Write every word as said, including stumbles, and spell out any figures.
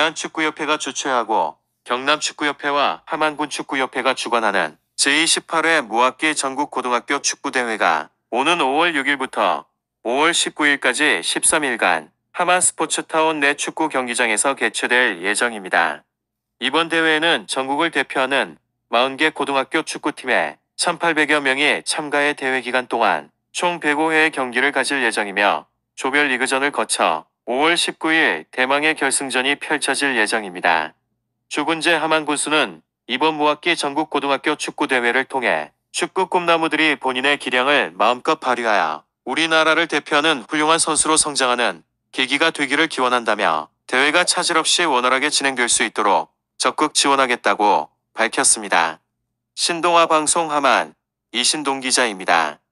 대한축구협회가 주최하고 경남축구협회와 함안군축구협회가 주관하는 제이십팔 회 무학기 전국고등학교 축구대회가 오는 오월 육일부터 오월 십구일까지 십삼 일간 함안스포츠타운 내 축구 경기장에서 개최될 예정입니다. 이번 대회에는 전국을 대표하는 사십 개 고등학교 축구팀에 천팔백여 명이 참가해 대회 기간 동안 총 백오 회의 경기를 가질 예정이며 조별리그전을 거쳐 오월 십구일 대망의 결승전이 펼쳐질 예정입니다. 주군제 함안군수는 이번 무학기 전국고등학교 축구대회를 통해 축구 꿈나무들이 본인의 기량을 마음껏 발휘하여 우리나라를 대표하는 훌륭한 선수로 성장하는 계기가 되기를 기원한다며 대회가 차질 없이 원활하게 진행될 수 있도록 적극 지원하겠다고 밝혔습니다. 신동아 방송 함안 이신동 기자입니다.